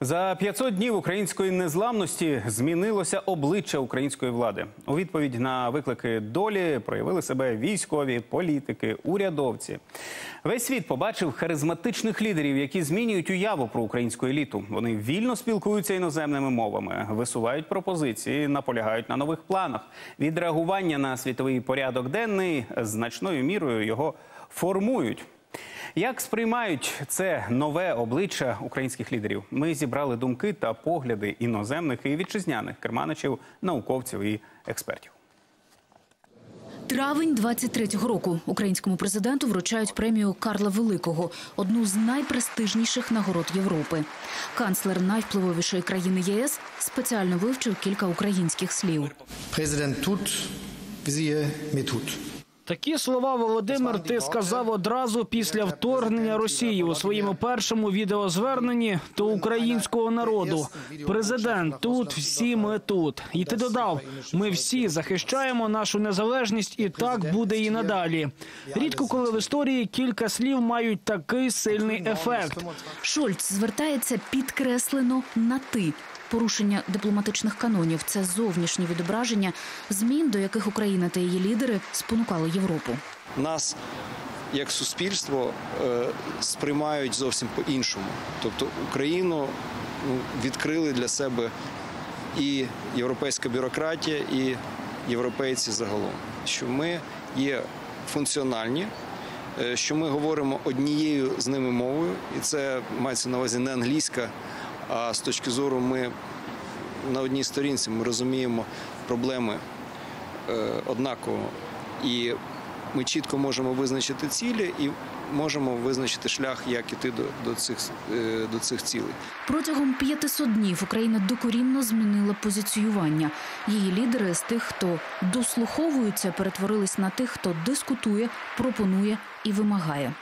За 500 днів української незламності змінилося обличчя української влади. У відповідь на виклики долі проявили себе військові, політики, урядовці. Весь світ побачив харизматичних лідерів, які змінюють уяву про українську еліту. Вони вільно спілкуються іноземними мовами, висувають пропозиції, наполягають на нових планах. Відреагування на світовий порядок денний значною мірою його формують. Як сприймають це нове обличчя українських лідерів? Ми зібрали думки та погляди іноземних і вітчизняних керманичів, науковців і експертів. Травень 23-го року українському президенту вручають премію Карла Великого – одну з найпрестижніших нагород Європи. Канцлер найвпливовішої країни ЄС спеціально вивчив кілька українських слів. Президент тут, візіє ми тут. Такі слова, Володимир, ти сказав одразу після вторгнення Росії у своєму першому відеозверненні до українського народу. Президент тут, всі ми тут. І ти додав, ми всі захищаємо нашу незалежність і так буде і надалі. Рідко коли в історії кілька слів мають такий сильний ефект. Шольц звертається підкреслено на «ти». Порушення дипломатичних канонів – це зовнішнє відображення змін, до яких Україна та її лідери спонукали Європу. Нас, як суспільство, сприймають зовсім по-іншому. Тобто Україну відкрили для себе і європейська бюрократія, і європейці загалом. Що ми є функціональні, що ми говоримо однією з ними мовою, і це мається на увазі не англійська, а з точки зору ми на одній сторінці, ми розуміємо проблеми однаково. І ми чітко можемо визначити цілі і можемо визначити шлях, як іти до цих цілей. Протягом 500 днів Україна докорінно змінила позиціювання. Її лідери з тих, хто дослуховується, перетворились на тих, хто дискутує, пропонує і вимагає.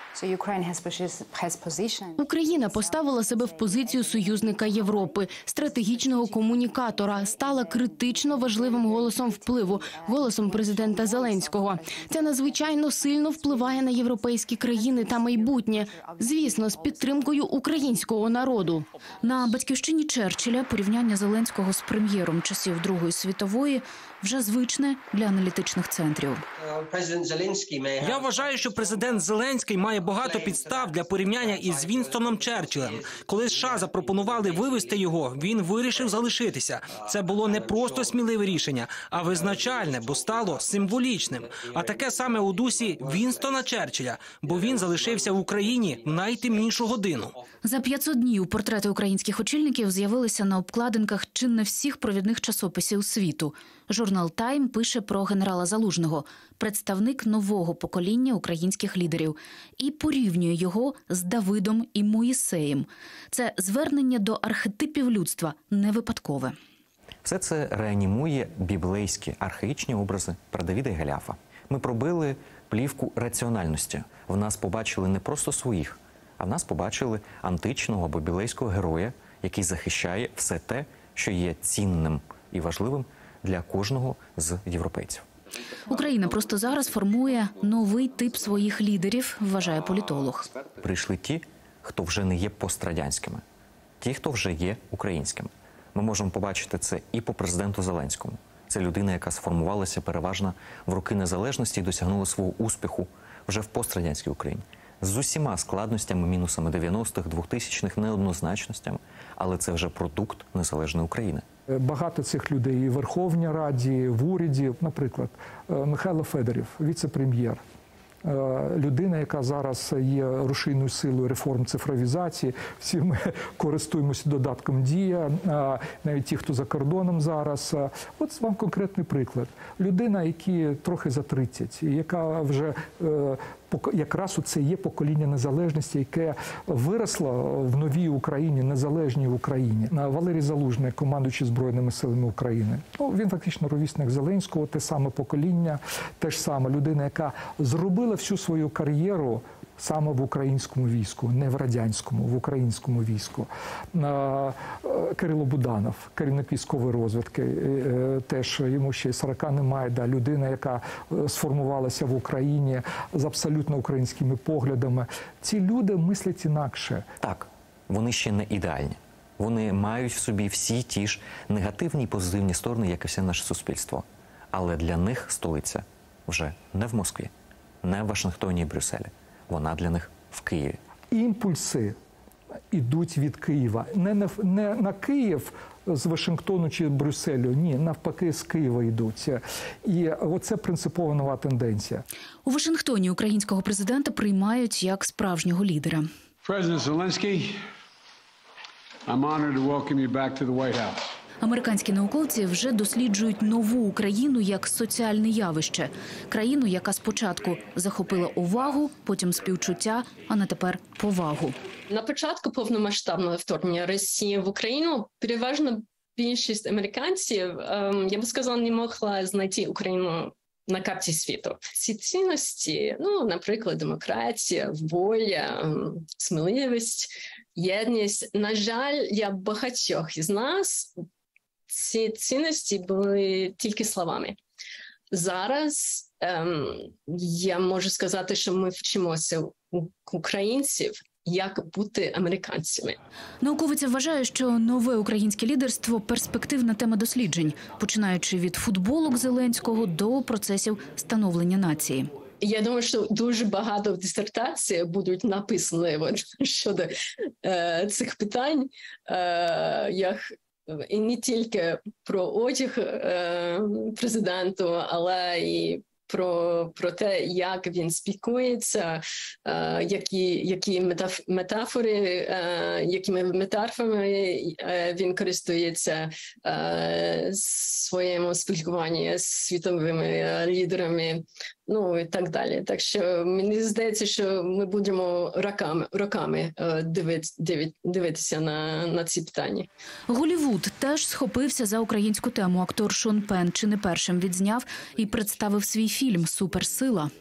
Україна поставила себе в позицію союзника Європи, стратегічного комунікатора, стала критично важливим голосом впливу, голосом президента Зеленського. Це надзвичайно сильно впливає на європейські країни та майбутнє, звісно, з підтримкою українського народу. На батьківщині Черчилля порівняння Зеленського з прем'єром часів Другої світової вже звичне для аналітичних центрів. Я вважаю, що президент Зеленський має багато підстав для порівняння із Вінстоном Черчиллем. Коли США запропонували вивести його, він вирішив залишитися. Це було не просто сміливе рішення, а визначальне, бо стало символічним. А таке саме у дусі Вінстона Черчилля, бо він залишився в Україні в найтемнішу годину. За 500 днів портрети українських очільників з'явилися на обкладинках чи не всіх провідних часописів світу. Журнал «Тайм» пише про генерала Залужного, представник нового покоління українських лідерів, і порівнює його з Давидом і Моїсеєм. Це звернення до архетипів людства не випадкове. Все це реанімує біблейські архаїчні образи про Давида і Голіафа. Ми пробили плівку раціональності. В нас побачили не просто своїх, а в нас побачили античного або біблейського героя, який захищає все те, що є цінним і важливим для кожного з європейців. Україна просто зараз формує новий тип своїх лідерів, вважає політолог. Прийшли ті, хто вже не є пострадянськими, ті, хто вже є українськими. Ми можемо побачити це і по президенту Зеленському. Це людина, яка сформувалася переважно в роки незалежності і досягнула свого успіху вже в пострадянській Україні. З усіма складностями, мінусами 90-х, 2000-х, неоднозначностями, але це вже продукт незалежної України. Багато цих людей і в Верховній Раді, в уряді, наприклад, Михайло Федоров, віце-прем'єр, людина, яка зараз є рушійною силою реформ цифровізації. Всі ми користуємося додатком «Дія», навіть ті, хто за кордоном зараз. От вам конкретний приклад. Людина, якій трохи за 30, яка вже якраз це є покоління незалежності, яке виросло в новій Україні, незалежній Україні. Валерій Залужний, командуючий Збройними силами України. Він фактично ровісник Зеленського, те саме покоління, те ж саме людина, яка зробила всю свою кар'єру саме в українському війську, не в радянському, в українському війську. Кирило Буданов, керівник військової розвідки, теж йому ще й 40 немає, людина, яка сформувалася в Україні з абсолютно українськими поглядами. Ці люди мислять інакше. Так, вони ще не ідеальні. Вони мають в собі всі ті ж негативні і позитивні сторони, як і все наше суспільство. Але для них столиця вже не в Москві, не в Вашингтоні і Брюсселі. Вона для них в Києві. Імпульси йдуть від Києва. Не на Київ з Вашингтону чи Брюсселю, ні, навпаки, з Києва йдуть. І оце принципово нова тенденція. У Вашингтоні українського президента приймають як справжнього лідера. President Zelensky, I'm honored to welcome you back to the White House. Американські науковці вже досліджують нову Україну як соціальне явище. Країну, яка спочатку захопила увагу, потім співчуття, а на тепер повагу. На початку повномасштабного вторгнення Росії в Україну переважно більшість американців, я би сказала, не могла знайти Україну на карті світу. Ці цінності, наприклад, демократія, воля, сміливість, єдність. На жаль, для багатьох із нас ці цінності були тільки словами. Зараз я можу сказати, що ми вчимося у українців, як бути американцями. Науковиця вважає, що нове українське лідерство – перспективна тема досліджень, починаючи від футболок Зеленського до процесів становлення нації. Я думаю, що дуже багато дисертацій будуть написані щодо цих питань, і не тільки про одяг президенту, але і про те, як він спілкується, якими метафорами він користується своєму спілкуванні з світовими лідерами, і так далі. Так що мені здається, що ми будемо роками дивитися на ці питання. Голлівуд теж схопився за українську тему. Актор Шон Пенн чи не першим відзняв і представив свій фільм «Суперсила».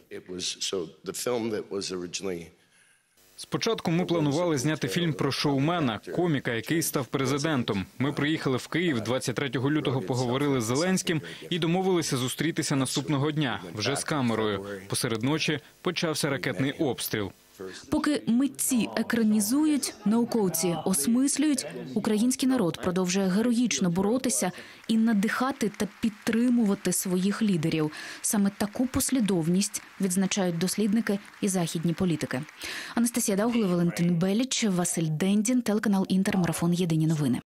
Спочатку ми планували зняти фільм про шоумена, коміка, який став президентом. Ми приїхали в Київ 23 лютого, поговорили з Зеленським і домовилися зустрітися наступного дня, вже з камерою. Посеред ночі почався ракетний обстріл. Поки митці екранізують, науковці осмислюють, український народ продовжує героїчно боротися і надихати та підтримувати своїх лідерів. Саме таку послідовність відзначають дослідники і західні політики. Анастасія Даугли, Валентин Беліч, Василь Дендін, телеканал «Інтер», марафон «Єдині новини».